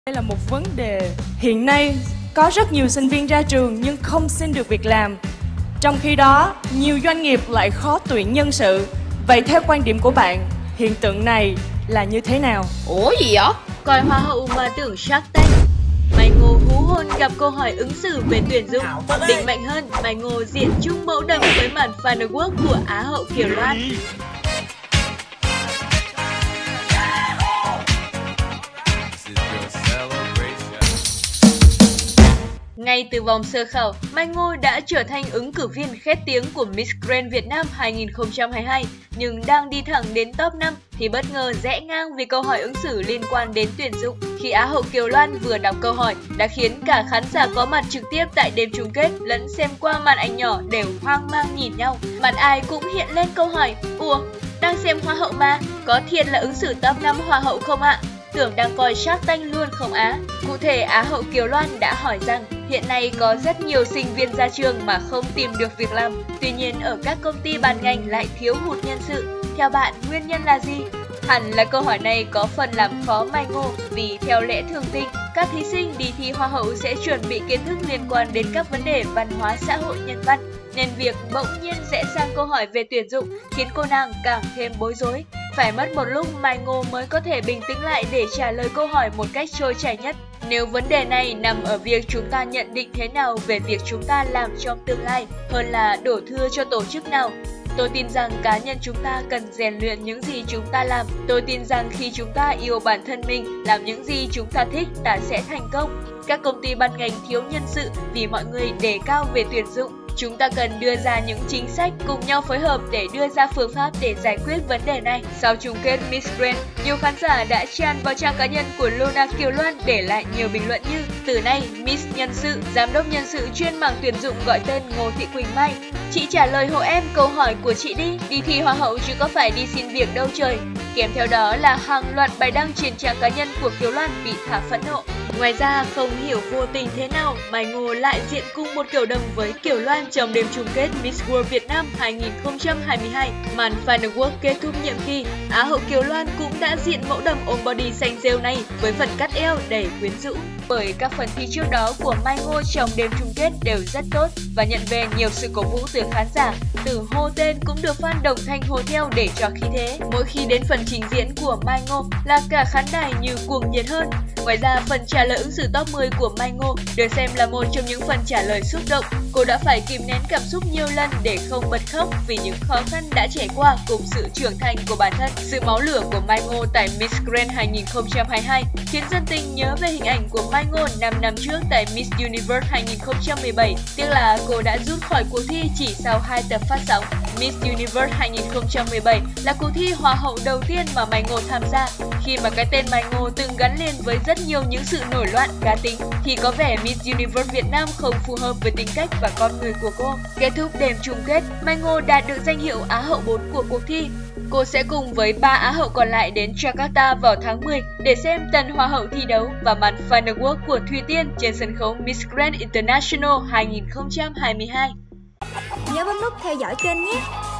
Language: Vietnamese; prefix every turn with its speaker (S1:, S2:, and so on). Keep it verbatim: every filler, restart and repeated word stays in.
S1: Đây là một vấn đề hiện nay có rất nhiều sinh viên ra trường nhưng không xin được việc làm. Trong khi đó, nhiều doanh nghiệp lại khó tuyển nhân sự. Vậy theo quan điểm của bạn, hiện tượng này là như thế nào?
S2: Ủa gì vậy?
S3: Coi hoa hậu mà tưởng Shark Tank. Mai Ngô hú hồn gặp câu hỏi ứng xử về tuyển dụng. Định mạnh hơn, Mai Ngô diện chung mẫu đầm với màn firework của Á hậu Kiều Loan. Ngay từ vòng sơ khảo, Mai Ngô đã trở thành ứng cử viên khét tiếng của Miss Grand Việt Nam hai nghìn không trăm hai mươi hai, nhưng đang đi thẳng đến top năm thì bất ngờ rẽ ngang vì câu hỏi ứng xử liên quan đến tuyển dụng. Khi Á hậu Kiều Loan vừa đọc câu hỏi đã khiến cả khán giả có mặt trực tiếp tại đêm chung kết lẫn xem qua màn ảnh nhỏ đều hoang mang nhìn nhau. Mặt ai cũng hiện lên câu hỏi: ủa, đang xem hoa hậu mà, có thiệt là ứng xử top năm hoa hậu không ạ? Tưởng đang coi Shark Tank luôn không á? Cụ thể, Á hậu Kiều Loan đã hỏi rằng hiện nay có rất nhiều sinh viên ra trường mà không tìm được việc làm. Tuy nhiên, ở các công ty ban ngành lại thiếu hụt nhân sự. Theo bạn, nguyên nhân là gì? Hẳn là câu hỏi này có phần làm khó Mai Ngô vì theo lẽ thường tình, các thí sinh đi thi hoa hậu sẽ chuẩn bị kiến thức liên quan đến các vấn đề văn hóa xã hội nhân văn. Nên việc bỗng nhiên rẽ sang câu hỏi về tuyển dụng khiến cô nàng càng thêm bối rối. Phải mất một lúc Mai Ngô mới có thể bình tĩnh lại để trả lời câu hỏi một cách trôi chảy nhất. Nếu vấn đề này nằm ở việc chúng ta nhận định thế nào về việc chúng ta làm trong tương lai hơn là đổ thừa cho tổ chức nào, tôi tin rằng cá nhân chúng ta cần rèn luyện những gì chúng ta làm. Tôi tin rằng khi chúng ta yêu bản thân mình, làm những gì chúng ta thích, ta sẽ thành công. Các công ty ban ngành thiếu nhân sự vì mọi người đề cao về tuyển dụng. Chúng ta cần đưa ra những chính sách cùng nhau phối hợp để đưa ra phương pháp để giải quyết vấn đề này. Sau chung kết Miss Grand, nhiều khán giả đã tràn vào trang cá nhân của Luna Kiều Loan để lại nhiều bình luận như: từ nay, Miss Nhân sự, Giám đốc nhân sự chuyên mảng tuyển dụng gọi tên Ngô Thị Quỳnh Mai. Chị trả lời hộ em câu hỏi của chị đi, đi thi hoa hậu chứ có phải đi xin việc đâu trời. Kèm theo đó là hàng loạt bài đăng trên trang cá nhân của Kiều Loan bị thả phẫn nộ. Ngoài ra, không hiểu vô tình thế nào, Mai Ngô lại diện cùng một kiểu đầm với Kiều Loan trong đêm chung kết Miss World Việt Nam hai nghìn không trăm hai mươi hai. Màn firework kết thúc nhiệm kỳ, Á hậu Kiều Loan cũng đã diện mẫu đầm ôm body xanh rêu này với phần cắt eo đầy quyến rũ. Bởi các phần thi trước đó của Mai Ngô trong đêm chung kết đều rất tốt và nhận về nhiều sự cổ vũ từ khán giả, từ hô tên cũng được fan đồng thanh hô theo để cho khí thế. Mỗi khi đến phần trình diễn của Mai Ngô là cả khán đài như cuồng nhiệt hơn. Ngoài ra, phần trả lời ứng xử top mười của Mai Ngô được xem là một trong những phần trả lời xúc động. Cô đã phải kìm nén cảm xúc nhiều lần để không bật khóc vì những khó khăn đã trải qua cùng sự trưởng thành của bản thân. Sự máu lửa của Mai Ngô tại Miss Grand hai nghìn không trăm hai mươi hai khiến dân tình nhớ về hình ảnh của Mai Ngô năm năm trước tại Miss Universe hai nghìn không trăm mười bảy. Tiếc là cô đã rút khỏi cuộc thi chỉ sau hai tập phát sóng. Miss Universe hai nghìn không trăm mười bảy là cuộc thi hoa hậu đầu tiên mà Mai Ngô tham gia. Khi mà cái tên Mai Ngô từng gắn liền với rất nhiều những sự nổi loạn cá tính, thì có vẻ Miss Universe Việt Nam không phù hợp với tính cách và con người của cô. Kết thúc đêm chung kết, Mai Ngô đạt được danh hiệu Á hậu bốn của cuộc thi. Cô sẽ cùng với ba Á hậu còn lại đến Jakarta vào tháng mười để xem tần hoa hậu thi đấu và màn firework của Thùy Tiên trên sân khấu Miss Grand International hai nghìn không trăm hai mươi hai.
S4: Nhớ bấm nút theo dõi kênh nhé!